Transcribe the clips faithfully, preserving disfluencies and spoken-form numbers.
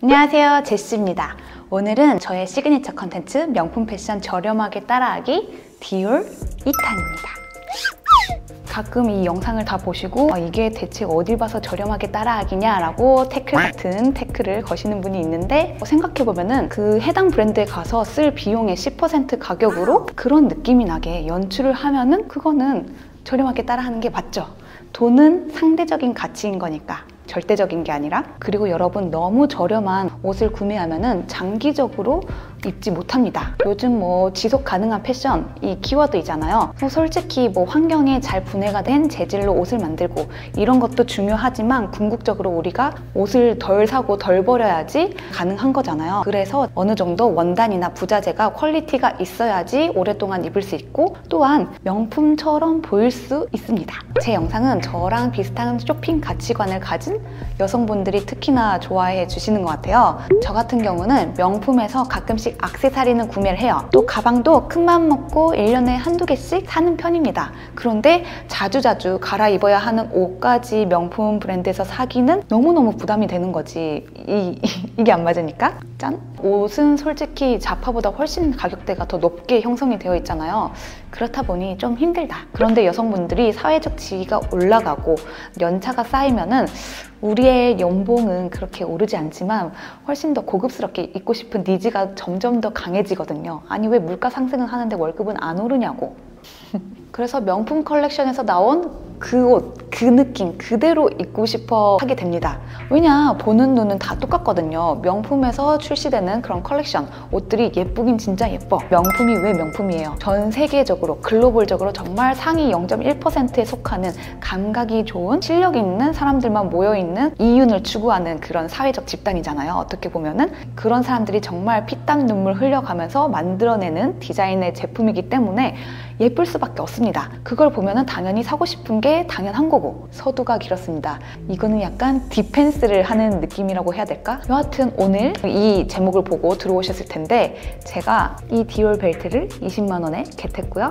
안녕하세요, 제시입니다. 오늘은 저의 시그니처 컨텐츠 명품 패션 저렴하게 따라하기 디올 이 탄입니다. 가끔 이 영상을 다 보시고 아, 이게 대체 어딜 봐서 저렴하게 따라하기냐 라고 태클 같은 태클을 거시는 분이 있는데 어, 생각해보면은 그 해당 브랜드에 가서 쓸 비용의 십 퍼센트 가격으로 그런 느낌이 나게 연출을 하면은 그거는 저렴하게 따라하는 게 맞죠. 돈은 상대적인 가치인 거니까 절대적인 게 아니라. 그리고 여러분, 너무 저렴한 옷을 구매하면은 장기적으로 입지 못합니다. 요즘 뭐 지속 가능한 패션 이 키워드이잖아요. 뭐 솔직히 뭐 환경에 잘 분해가 된 재질로 옷을 만들고 이런 것도 중요하지만 궁극적으로 우리가 옷을 덜 사고 덜 버려야지 가능한 거잖아요. 그래서 어느 정도 원단이나 부자재가 퀄리티가 있어야지 오랫동안 입을 수 있고 또한 명품처럼 보일 수 있습니다. 제 영상은 저랑 비슷한 쇼핑 가치관을 가진 여성분들이 특히나 좋아해 주시는 것 같아요. 저 같은 경우는 명품에서 가끔씩 액세서리는 구매를 해요. 또 가방도 큰맘 먹고 일 년에 한두 개씩 사는 편입니다. 그런데 자주자주 갈아입어야 하는 옷까지 명품 브랜드에서 사기는 너무너무 부담이 되는 거지. 이, 이게 안 맞으니까. 짠! 옷은 솔직히 자파보다 훨씬 가격대가 더 높게 형성이 되어 있잖아요. 그렇다 보니 좀 힘들다. 그런데 여성분들이 사회적 지위가 올라가고 연차가 쌓이면은 우리의 연봉은 그렇게 오르지 않지만 훨씬 더 고급스럽게 입고 싶은 니즈가 점점 더 강해지거든요. 아니 왜 물가 상승은 하는데 월급은 안 오르냐고. 그래서 명품 컬렉션에서 나온 그 옷, 그 느낌 그대로 입고 싶어 하게 됩니다. 왜냐, 보는 눈은 다 똑같거든요. 명품에서 출시되는 그런 컬렉션, 옷들이 예쁘긴 진짜 예뻐. 명품이 왜 명품이에요? 전 세계적으로, 글로벌적으로 정말 상위 영 점 일 퍼센트에 속하는 감각이 좋은, 실력 있는 사람들만 모여있는 이윤을 추구하는 그런 사회적 집단이잖아요. 어떻게 보면은 그런 사람들이 정말 피땀 눈물 흘려가면서 만들어내는 디자인의 제품이기 때문에 예쁠 수밖에 없습니다. 그걸 보면은 당연히 사고 싶은 게 당연한 거고. 서두가 길었습니다. 이거는 약간 디펜스를 하는 느낌이라고 해야 될까? 여하튼 오늘 이 제목을 보고 들어오셨을 텐데 제가 이 디올 벨트를 이십만 원에 겟했고요.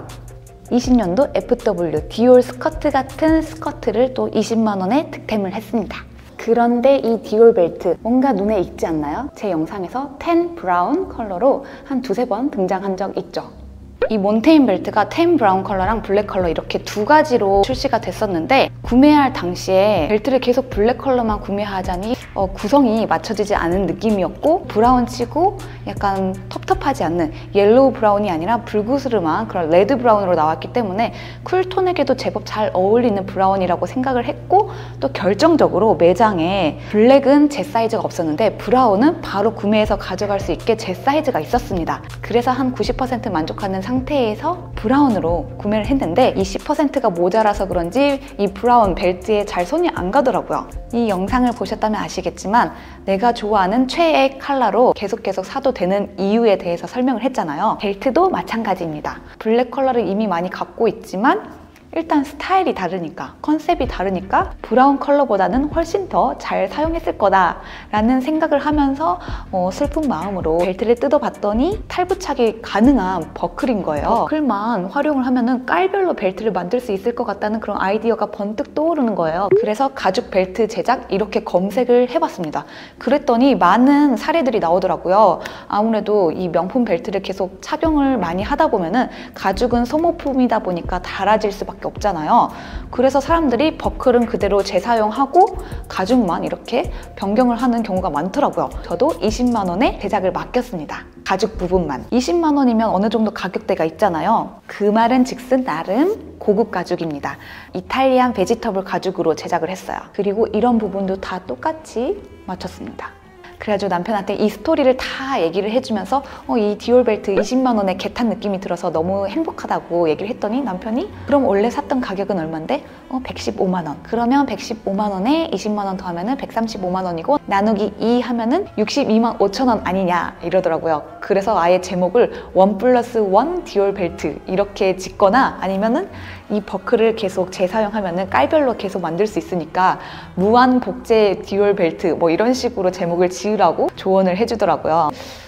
이십 년도 에프 더블유 디올 스커트 같은 스커트를 또 이십만 원에 득템을 했습니다. 그런데 이 디올 벨트 뭔가 눈에 익지 않나요? 제 영상에서 텐 브라운 컬러로 한 두세 번 등장한 적 있죠. 이 몬테인 벨트가 텐 브라운 컬러랑 블랙 컬러 이렇게 두 가지로 출시가 됐었는데 구매할 당시에 벨트를 계속 블랙 컬러만 구매하자니 어, 구성이 맞춰지지 않은 느낌이었고 브라운 치고 약간 텁텁하지 않는 옐로우 브라운이 아니라 불구스름한 그런 레드 브라운으로 나왔기 때문에 쿨톤에게도 제법 잘 어울리는 브라운이라고 생각을 했고 또 결정적으로 매장에 블랙은 제 사이즈가 없었는데 브라운은 바로 구매해서 가져갈 수 있게 제 사이즈가 있었습니다. 그래서 한 구십 퍼센트 만족하는 상태에서 브라운으로 구매를 했는데 이 십 퍼센트가 모자라서 그런지 이 브라운 벨트에 잘 손이 안 가더라고요. 이 영상을 보셨다면 아시겠지만 내가 좋아하는 최애 컬러로 계속 계속 사도 되는 이유에 대해서 설명을 했잖아요. 벨트도 마찬가지입니다. 블랙 컬러를 이미 많이 갖고 있지만 일단 스타일이 다르니까, 컨셉이 다르니까 브라운 컬러보다는 훨씬 더 잘 사용했을 거다 라는 생각을 하면서 어, 슬픈 마음으로 벨트를 뜯어봤더니 탈부착이 가능한 버클인 거예요. 버클만 활용을 하면은 깔별로 벨트를 만들 수 있을 것 같다는 그런 아이디어가 번뜩 떠오르는 거예요. 그래서 가죽 벨트 제작 이렇게 검색을 해봤습니다. 그랬더니 많은 사례들이 나오더라고요. 아무래도 이 명품 벨트를 계속 착용을 많이 하다 보면은 가죽은 소모품이다 보니까 닳아질 수밖에 없잖아요. 그래서 사람들이 버클은 그대로 재사용하고 가죽만 이렇게 변경을 하는 경우가 많더라고요. 저도 이십만 원에 제작을 맡겼습니다. 가죽 부분만. 이십만 원이면 어느 정도 가격대가 있잖아요. 그 말은 즉슨 나름 고급 가죽입니다. 이탈리안 베지터블 가죽으로 제작을 했어요. 그리고 이런 부분도 다 똑같이 맞췄습니다. 그래가지고 남편한테 이 스토리를 다 얘기를 해주면서 어, 이 디올 벨트 이십만 원에 겟한 느낌이 들어서 너무 행복하다고 얘기를 했더니 남편이 그럼 원래 샀던 가격은 얼만데? 어, 백십오만 원. 그러면 백십오만 원에 이십만 원 더하면은 백삼십오만 원이고 나누기 이 하면은 육십이만 오천 원 아니냐 이러더라고요. 그래서 아예 제목을 원 플러스 원 디올 벨트 이렇게 짓거나 아니면은 이 버클을 계속 재사용하면은 깔별로 계속 만들 수 있으니까 무한 복제 디올 벨트 뭐 이런 식으로 제목을 지으라고 조언을 해주더라고요.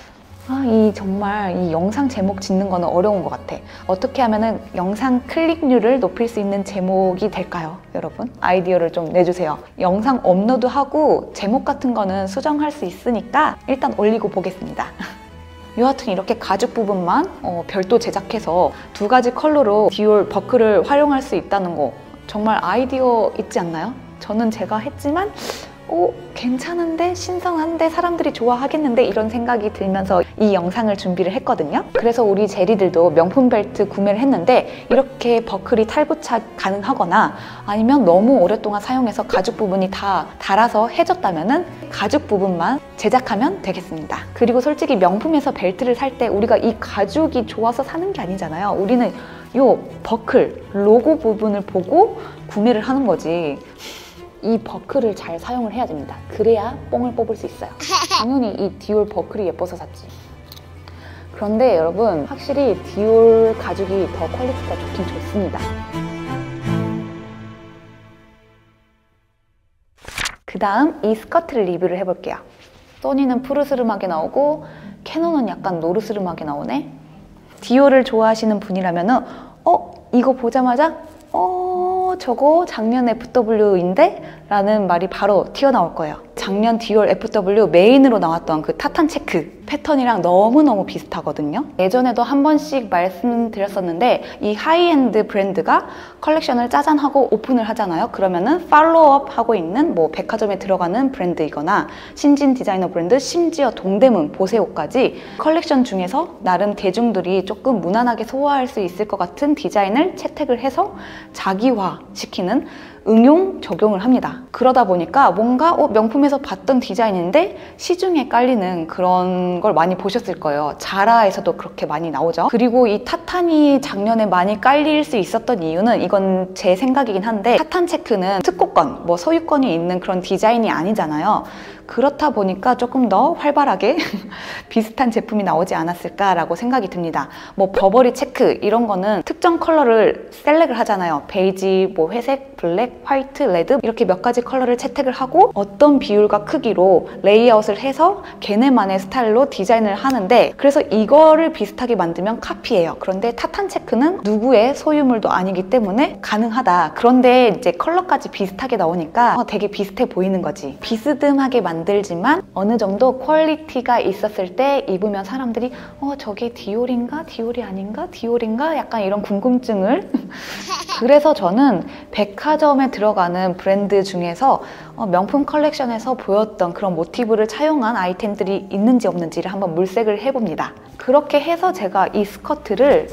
아, 이 정말 이 영상 제목 짓는 거는 어려운 것 같아. 어떻게 하면은 영상 클릭률을 높일 수 있는 제목이 될까요, 여러분? 아이디어를 좀 내주세요. 영상 업로드하고 제목 같은 거는 수정할 수 있으니까 일단 올리고 보겠습니다. 여하튼 이렇게 가죽 부분만 어, 별도 제작해서 두 가지 컬러로 디올 버클을 활용할 수 있다는 거 정말 아이디어 있지 않나요? 저는 제가 했지만 오, 괜찮은데? 신선한데? 사람들이 좋아하겠는데? 이런 생각이 들면서 이 영상을 준비를 했거든요. 그래서 우리 제리들도 명품 벨트 구매를 했는데 이렇게 버클이 탈부착 가능하거나 아니면 너무 오랫동안 사용해서 가죽 부분이 다 닳아서 해졌다면 가죽 부분만 제작하면 되겠습니다. 그리고 솔직히 명품에서 벨트를 살 때 우리가 이 가죽이 좋아서 사는 게 아니잖아요. 우리는 요 버클, 로고 부분을 보고 구매를 하는 거지. 이 버클을 잘 사용을 해야 됩니다. 그래야 뽕을 뽑을 수 있어요. 당연히 이 디올 버클이 예뻐서 샀지. 그런데 여러분, 확실히 디올 가죽이 더 퀄리티가 좋긴 좋습니다. 그 다음 이 스커트를 리뷰를 해볼게요. 소니는 푸르스름하게 나오고 캐논은 약간 노르스름하게 나오네. 디올을 좋아하시는 분이라면은 어? 이거 보자마자 어? 저거 작년 에프더블유인데? 라는 말이 바로 튀어나올 거예요. 작년 디올 에프더블유 메인으로 나왔던 그 타탄 체크 패턴이랑 너무너무 비슷하거든요. 예전에도 한 번씩 말씀드렸었는데 이 하이엔드 브랜드가 컬렉션을 짜잔하고 오픈을 하잖아요. 그러면은 팔로우업 하고 있는 뭐 백화점에 들어가는 브랜드이거나 신진 디자이너 브랜드, 심지어 동대문, 보세오까지 컬렉션 중에서 나름 대중들이 조금 무난하게 소화할 수 있을 것 같은 디자인을 채택을 해서 자기화시키는 응용, 적용을 합니다. 그러다 보니까 뭔가 어, 명품에서 봤던 디자인인데 시중에 깔리는 그런 걸 많이 보셨을 거예요. 자라에서도 그렇게 많이 나오죠. 그리고 이 타탄이 작년에 많이 깔릴 수 있었던 이유는 이건 제 생각이긴 한데 타탄 체크는 특허권, 뭐 소유권이 있는 그런 디자인이 아니잖아요. 그렇다 보니까 조금 더 활발하게 비슷한 제품이 나오지 않았을까라고 생각이 듭니다. 뭐 버버리 체크 이런 거는 특정 컬러를 셀렉을 하잖아요. 베이지, 뭐 회색, 블랙, 화이트, 레드 이렇게 몇 가지 컬러를 채택을 하고 어떤 비율과 크기로 레이아웃을 해서 걔네만의 스타일로 디자인을 하는데 그래서 이거를 비슷하게 만들면 카피예요. 그런데 타탄 체크는 누구의 소유물도 아니기 때문에 가능하다. 그런데 이제 컬러까지 비슷하게 나오니까 어, 되게 비슷해 보이는 거지. 비스듬하게 만 만들지만 어느 정도 퀄리티가 있었을 때 입으면 사람들이 어 저게 디올인가? 디올이 아닌가? 디올인가? 약간 이런 궁금증을 그래서 저는 백화점에 들어가는 브랜드 중에서 어, 명품 컬렉션에서 보였던 그런 모티브를 차용한 아이템들이 있는지 없는지를 한번 물색을 해봅니다. 그렇게 해서 제가 이 스커트를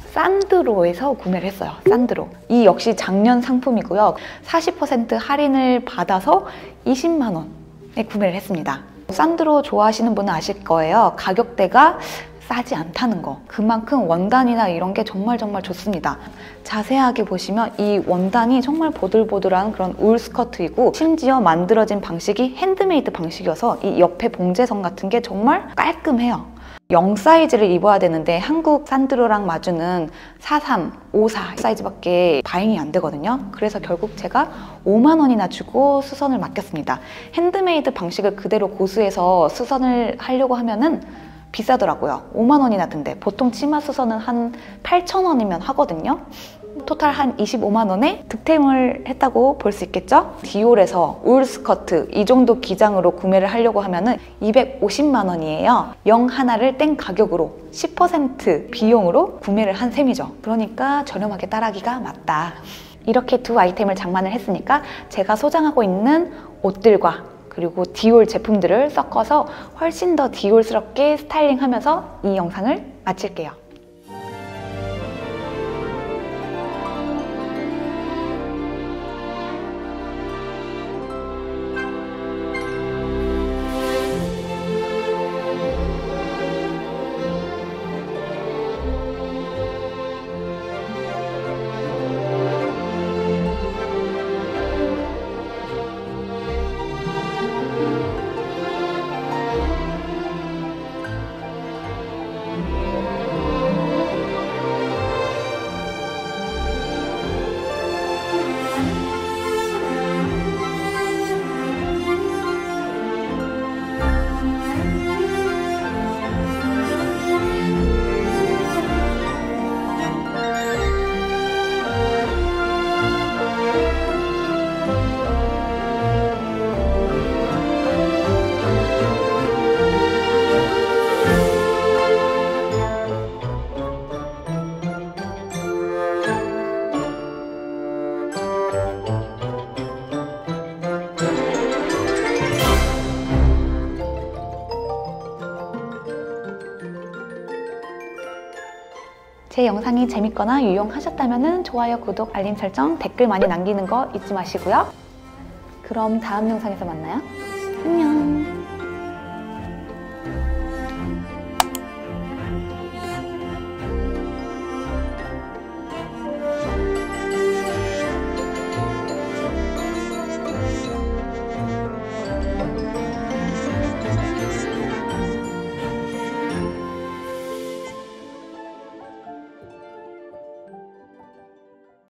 산드로에서 구매를 했어요. 산드로. 이 역시 작년 상품이고요. 사십 퍼센트 할인을 받아서 이십만 원 구매를 했습니다. 산드로 좋아하시는 분은 아실 거예요. 가격대가 싸지 않다는 거. 그만큼 원단이나 이런 게 정말 정말 좋습니다. 자세하게 보시면 이 원단이 정말 보들보들한 그런 울 스커트이고 심지어 만들어진 방식이 핸드메이드 방식이어서 이 옆에 봉제선 같은 게 정말 깔끔해요. 영 사이즈를 입어야 되는데 한국 산드로랑 마주는 사십삼, 오십사 사이즈밖에 바잉이 안 되거든요. 그래서 결국 제가 오만 원이나 주고 수선을 맡겼습니다. 핸드메이드 방식을 그대로 고수해서 수선을 하려고 하면은 비싸더라고요. 오만 원이나 든대. 보통 치마 수선은 한 팔천 원이면 하거든요. 토탈 한 이십오만 원에 득템을 했다고 볼 수 있겠죠? 디올에서 울 스커트 이 정도 기장으로 구매를 하려고 하면은 이백오십만 원이에요. 영 하나를 땡 가격으로 십 퍼센트 비용으로 구매를 한 셈이죠. 그러니까 저렴하게 따라하기가 맞다. 이렇게 두 아이템을 장만을 했으니까 제가 소장하고 있는 옷들과 그리고 디올 제품들을 섞어서 훨씬 더 디올스럽게 스타일링하면서 이 영상을 마칠게요. 제 영상이 재밌거나 유용하셨다면 좋아요, 구독, 알림 설정, 댓글 많이 남기는 거 잊지 마시고요. 그럼 다음 영상에서 만나요. 안녕.